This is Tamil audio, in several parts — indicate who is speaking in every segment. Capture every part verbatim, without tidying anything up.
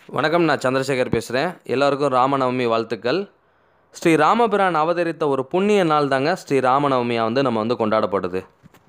Speaker 1: வணக்கம், நான் சந்திரசேகர் பேசுகிறேன். எல்லோருக்கும் ராமநவமி வாழ்த்துக்கள். ஸ்ரீ ராமபிரான் அவதரித்த ஒரு புண்ணிய நாள் தாங்க ஸ்ரீ ராமநவமியாக வந்து நம்ம வந்து கொண்டாடப்படுது.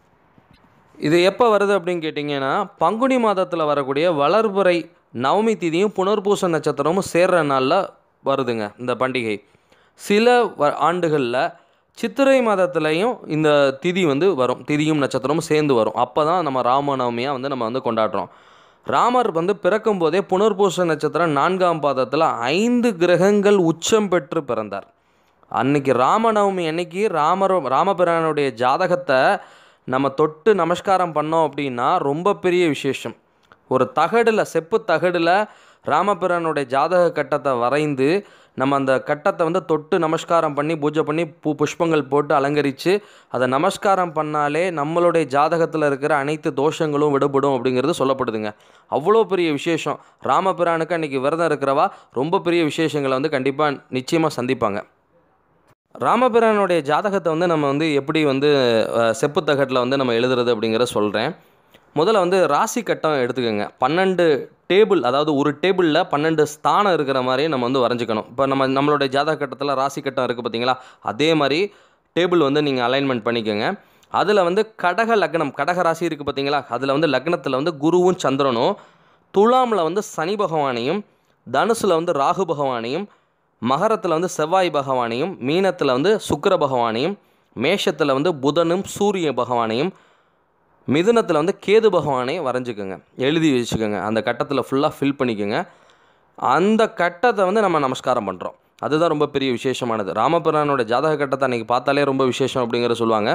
Speaker 1: இது எப்போ வருது அப்படின்னு கேட்டிங்கன்னா, பங்குனி மாதத்தில் வரக்கூடிய வளர்பிறை நவமி திதியும் புனர்பூச நட்சத்திரமும் சேர்கிற நாளில் வருதுங்க இந்த பண்டிகை. சில வ ஆண்டுகளில் சித்திரை மாதத்துலேயும் இந்த திதி வந்து வரும், திதியும் நட்சத்திரமும் சேர்ந்து வரும். அப்போ தான் நம்ம ராமநவமியாக வந்து நம்ம வந்து கொண்டாடுறோம். ராமர் வந்து பிறக்கும் போதே புனர்பூச நட்சத்திரம் நான்காம் பாதத்தில் ஐந்து கிரகங்கள் உச்சம் பெற்று பிறந்தார். அன்னைக்கு ராமநவமி அன்னைக்கு ராமர் ராமபிரானுடைய ஜாதகத்தை நம்ம தொட்டு நமஸ்காரம் பண்ணோம் அப்படின்னா ரொம்ப பெரிய விசேஷம். ஒரு தகடில், செப்பு தகடில் ராமபிரானுடைய ஜாதக கட்டத்தை வரைந்து நம்ம அந்த கட்டத்தை வந்து தொட்டு நமஸ்காரம் பண்ணி பூஜை பண்ணி பூ புஷ்பங்கள் போட்டு அலங்கரித்து அதை நமஸ்காரம் பண்ணாலே நம்மளுடைய ஜாதகத்தில் இருக்கிற அனைத்து தோஷங்களும் விடுபடும் அப்படிங்கிறது சொல்லப்படுதுங்க. அவ்வளோ பெரிய விசேஷம். ராமபிரானுக்கு அன்றைக்கி விரதம் இருக்கிறவா ரொம்ப பெரிய விசேஷங்களை வந்து கண்டிப்பாக நிச்சயமாக சந்திப்பாங்க. ராமபிரானுடைய ஜாதகத்தை வந்து நம்ம வந்து எப்படி வந்து செப்பு தகட்டில் வந்து நம்ம எழுதுறது அப்படிங்கிறத சொல்கிறேன். முதல்ல வந்து ராசி கட்டம் எடுத்துக்கோங்க. பன்னெண்டு டேபிள், அதாவது ஒரு டேபிளில் பன்னெண்டு ஸ்தானம் இருக்கிற மாதிரி நம்ம வந்து வரைஞ்சிக்கணும். இப்போ நம்ம நம்மளுடைய ஜாதக கட்டத்தில் ராசி கட்டம் இருக்குது பார்த்தீங்களா, அதே மாதிரி டேபிள் வந்து நீங்கள் அலைன்மெண்ட் பண்ணிக்கோங்க. அதில் வந்து கடக லக்னம், கடக ராசி இருக்குது பார்த்தீங்களா, அதில் வந்து லக்னத்தில் வந்து குருவும் சந்திரனும், துலாமில் வந்து சனி பகவானையும், தனுசில் வந்து ராகு பகவானையும், மகரத்தில் வந்து செவ்வாய் பகவானையும், மீனத்தில் வந்து சுக்கிர பகவானையும், மேஷத்தில் வந்து புதனும் சூரிய பகவானையும், மிதுனத்தில் வந்து கேது பகவானையும் வரைஞ்சிக்கோங்க, எழுதி வச்சுக்கோங்க. அந்த கட்டத்தில் ஃபுல்லாக ஃபில் பண்ணிக்கோங்க. அந்த கட்டத்தை வந்து நம்ம நமஸ்காரம் பண்ணுறோம். அதுதான் ரொம்ப பெரிய விசேஷமானது. ராமபிரானோட ஜாதக கட்டத்தை அன்றைக்கி பார்த்தாலே ரொம்ப விசேஷம் அப்படிங்கிற சொல்லுவாங்க.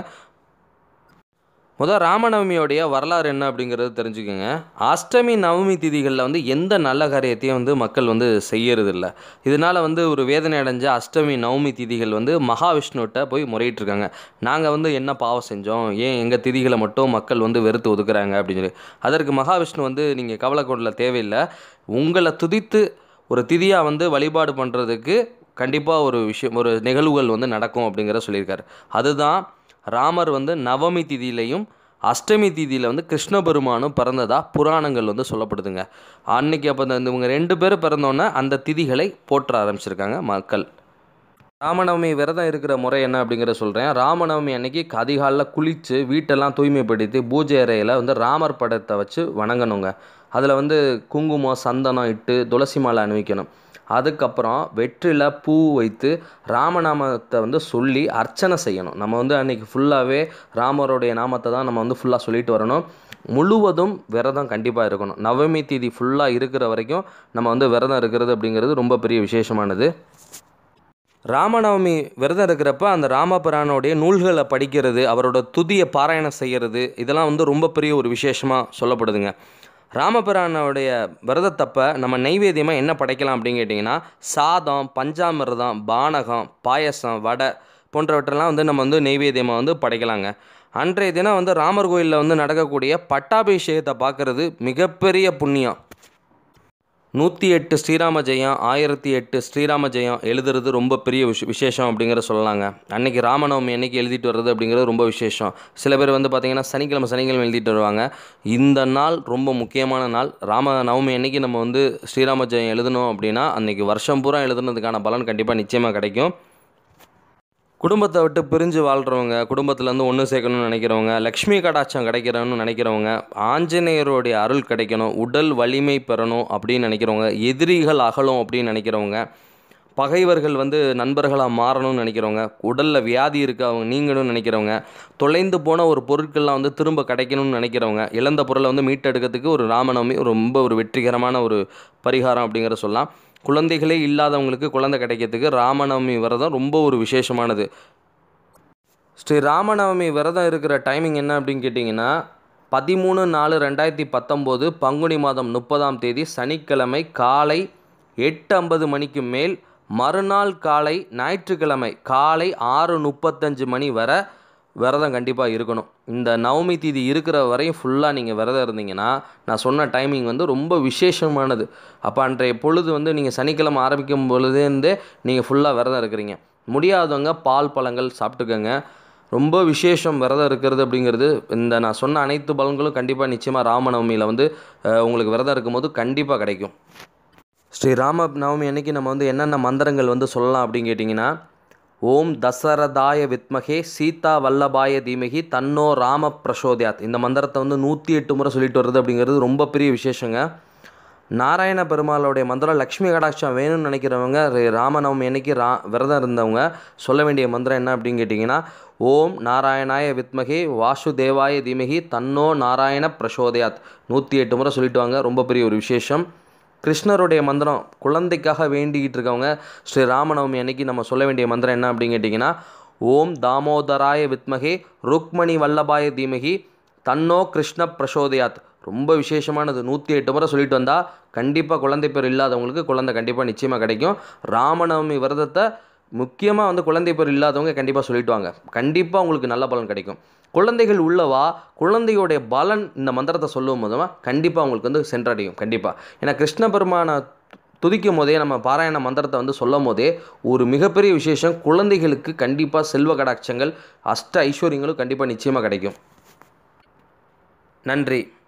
Speaker 1: முதல் ராமநவமியோடைய வரலாறு என்ன அப்படிங்கிறது தெரிஞ்சுக்கோங்க. அஷ்டமி நவமி திதிகளில் வந்து எந்த நல்ல காரியத்தையும் வந்து மக்கள் வந்து செய்யறதில்லை. இதனால் வந்து ஒரு வேதனை அடைஞ்ச அஷ்டமி நவமி திதிகள் வந்து மகாவிஷ்ணுகிட்ட போய் முறையிட்டிருக்காங்க. நாங்கள் வந்து என்ன பாவம் செஞ்சோம், ஏன் எங்கள் திதிகளை மட்டும் மக்கள் வந்து வெறுத்து ஒதுக்குறாங்க அப்படின்னு சொல்லி. அதற்கு மகாவிஷ்ணு வந்து நீங்கள் கவலை கொள்ள தேவையில்லை, உங்களை துதித்து ஒரு திதியாக வந்து வழிபாடு பண்ணுறதுக்கு கண்டிப்பாக ஒரு விஷயம், ஒரு நிகழ்வுகள் வந்து நடக்கும் அப்படிங்கிற சொல்லியிருக்காரு. அதுதான் ராமர் வந்து நவமி திதியிலையும் அஷ்டமி திதியில் வந்து கிருஷ்ண பெருமானும் பிறந்ததாக புராணங்கள் வந்து சொல்லப்படுதுங்க. அன்னைக்கு அப்போ இந்த இவங்க ரெண்டு பேரும் பிறந்தோன்னே அந்த திதிகளை போற்ற ஆரம்பிச்சிருக்காங்க மக்கள். ராமநவமி விரதம் இருக்கிற முறை என்ன அப்படிங்கிற சொல்கிறேன். ராமநவமி அன்னைக்கு அதிகாலையில் குளித்து வீட்டெல்லாம் தூய்மைப்படுத்தி பூஜை அறையில் வந்து ராமர் படத்தை வச்சு வணங்கணுங்க. அதில் வந்து குங்குமம் சந்தனம் இட்டு துளசி மாலை அணிவிக்கணும். அதுக்கப்புறம் வெற்றில பூ வைத்து ராமநாமத்தை வந்து சொல்லி அர்ச்சனை செய்யணும். நம்ம வந்து அன்றைக்கி ஃபுல்லாகவே ராமருடைய நாமத்தை தான் நம்ம வந்து ஃபுல்லாக சொல்லிட்டு வரணும். முழுவதும் விரதம் கண்டிப்பாக இருக்கணும். நவமி திதி ஃபுல்லாக இருக்கிற வரைக்கும் நம்ம வந்து விரதம் இருக்கிறது அப்படிங்கிறது ரொம்ப பெரிய விசேஷமானது. ராமநவமி விரதம் இருக்கிறப்ப அந்த ராமபிரானுடைய நூல்களை படிக்கிறது, அவரோட துதியை பாராயணம் செய்கிறது, இதெல்லாம் வந்து ரொம்ப பெரிய ஒரு விசேஷமாக சொல்லப்படுதுங்க. ராமபிரானுடைய விரதத்தப்ப நம்ம நைவேத்தியமாக என்ன படைக்கலாம் அப்படின்னு கேட்டிங்கன்னா, சாதம், பஞ்சாமிர்தம், பானகம், பாயசம், வடை போன்றவற்றெல்லாம் வந்து நம்ம வந்து நைவேத்தியமாக வந்து படைக்கலாங்க. அன்றைய தினம் வந்து ராமர் கோயிலில் வந்து நடக்கக்கூடிய பட்டாபிஷேகத்தை பார்க்குறது மிகப்பெரிய புண்ணியம். நூற்றி எட்டு ஸ்ரீராம ஜெயம், ஆயிரத்தி எட்டு ஸ்ரீராம ஜெயம் எழுதுறது ரொம்ப பெரிய விஷ விசேஷம் அப்படிங்கிற சொல்லலாங்க. அன்றைக்கி ராமநவமி அன்றைக்கி எழுதிட்டு வர்றது அப்படிங்கிறது ரொம்ப விசேஷம். சில பேர் வந்து பார்த்திங்கன்னா சனிக்கிழமை சனிக்கிழமை எழுதிட்டு வருவாங்க. இந்த நாள் ரொம்ப முக்கியமான நாள். ராம நவமி அன்றைக்கி நம்ம வந்து ஸ்ரீராம ஜெயம் எழுதணும் அப்படின்னா அன்றைக்கி வருஷம் பூரா எழுதுனதுக்கான பலன் கண்டிப்பாக நிச்சயமாக கிடைக்கும். குடும்பத்தை விட்டு பிரிஞ்சு வாழ்கிறவங்க, குடும்பத்துலேருந்து ஒன்று சேர்க்கணும்னு நினைக்கிறவங்க, லக்ஷ்மி கடாட்சம் கிடைக்கிறவன்னு நினைக்கிறவங்க, ஆஞ்சநேயருடைய அருள் கிடைக்கணும், உடல் வலிமை பெறணும் அப்படின்னு நினைக்கிறவங்க, எதிரிகள் அகலும் அப்படின்னு நினைக்கிறவங்க, பகைவர்கள் வந்து நண்பர்களாக மாறணும்னு நினைக்கிறவங்க, உடலில் வியாதி இருக்குது அவங்க நீங்கணும்னு நினைக்கிறவங்க, தொலைந்து போன ஒரு பொருட்கள்லாம் வந்து திரும்ப கிடைக்கணும்னு நினைக்கிறவங்க, இழந்த பொருளை வந்து மீட்டெடுக்கிறதுக்கு ஒரு ராமநவமி ரொம்ப ஒரு வெற்றிகரமான ஒரு பரிகாரம் அப்படிங்கிற சொல்லலாம். குழந்தைகளே இல்லாதவங்களுக்கு குழந்தை கிடைக்கிறதுக்கு ராமநவமி விரதம் ரொம்ப ஒரு விசேஷமானது. ஸ்ரீ ராமநவமி விரதம் இருக்கிற டைமிங் என்ன அப்படின்னு கேட்டிங்கன்னா, பதிமூணு நாலு ரெண்டாயிரத்தி பத்தொம்போது பங்குனி மாதம் முப்பதாம் தேதி சனிக்கிழமை காலை எட்டு ஐம்பது மணிக்கு மேல், மறுநாள் காலை ஞாயிற்றுக்கிழமை காலை ஆறு முப்பத்தஞ்சு மணி வரை விரதம் கண்டிப்பாக இருக்கணும். இந்த நவமி திதி இருக்கிற வரையும் ஃபுல்லாக நீங்கள் விரதம் இருந்தீங்கன்னா, நான் சொன்ன டைமிங் வந்து ரொம்ப விசேஷமானது. அப்போ அன்றைய பொழுது வந்து நீங்கள் சனிக்கிழமை ஆரம்பிக்கும் பொழுதேருந்தே நீங்கள் ஃபுல்லாக விரதம் இருக்கிறீங்க. முடியாதவங்க பால் பழங்கள் சாப்பிட்டுக்கோங்க. ரொம்ப விசேஷம் விரதம் இருக்கிறது அப்படிங்கிறது. இந்த நான் சொன்ன அனைத்து பலன்களும் கண்டிப்பாக நிச்சயமாக ராமநவமியில் வந்து உங்களுக்கு விரதம் இருக்கும்போது கண்டிப்பாக கிடைக்கும். ஸ்ரீ ராம நவமி அன்னைக்கு நம்ம வந்து என்னென்ன மந்திரங்கள் வந்து சொல்லலாம் அப்படின்னு கேட்டிங்கன்னா, ஓம் தசரதாய வித்மகே சீதா வல்லபாய தீமகி தன்னோ ராம பிரசோதயாத். இந்த மந்திரத்தை வந்து நூற்றி எட்டு முறை சொல்லிட்டு வருது அப்படிங்கிறது ரொம்ப பெரிய விசேஷங்க. நாராயண பெருமாளுடைய மந்திரம் லக்ஷ்மி கடாட்சம் வேணும்னு நினைக்கிறவங்க ராமநவமி அன்னைக்கு ரா விரதம் இருந்தவங்க சொல்ல வேண்டிய மந்திரம் என்ன அப்படின்னு கேட்டிங்கன்னா, ஓம் நாராயணாய வித்மகே வாசுதேவாய தீமகி தன்னோ நாராயண பிரசோதயாத். நூற்றி எட்டு முறை சொல்லிட்டு வாங்க, ரொம்ப பெரிய ஒரு விசேஷம். கிருஷ்ணருடைய மந்திரம் குழந்தைக்காக வேண்டிக்கிட்டு இருக்கவங்க ஸ்ரீ ராமநவமி அன்னைக்கு நம்ம சொல்ல வேண்டிய மந்திரம் என்ன அப்படின்னு கேட்டிங்கன்னா, ஓம் தாமோதராய வித்மகே ருக்மணி வல்லபாய தீமகி தன்னோ கிருஷ்ண பிரசோதயாத். ரொம்ப விசேஷமானது. நூற்றி எட்டு முறை சொல்லிட்டு வந்தால் கண்டிப்பாக குழந்தை பேர் இல்லாதவங்களுக்கு குழந்தை கண்டிப்பாக நிச்சயமாக கிடைக்கும். ராமநவமி விரதத்தை முக்கியமாக வந்து குழந்தை பேர் இல்லாதவங்க கண்டிப்பாக சொல்லிட்டு வாங்க, கண்டிப்பாக உங்களுக்கு நல்ல பலன் கிடைக்கும். குழந்தைகள் உள்ளவா குழந்தையோடைய பலன் இந்த மந்திரத்தை சொல்லும் போதுமா கண்டிப்பாக உங்களுக்கு வந்து சென்றடையும் கண்டிப்பாக. ஏன்னா கிருஷ்ண பெருமானை துதிக்கும் போதே நம்ம பாராயண மந்திரத்தை வந்து சொல்லும் போதே ஒரு மிகப்பெரிய விசேஷம், குழந்தைகளுக்கு கண்டிப்பாக செல்வ கடாட்சங்கள் அஷ்ட ஐஸ்வர்யங்களும் கண்டிப்பாக நிச்சயமாக கிடைக்கும். நன்றி.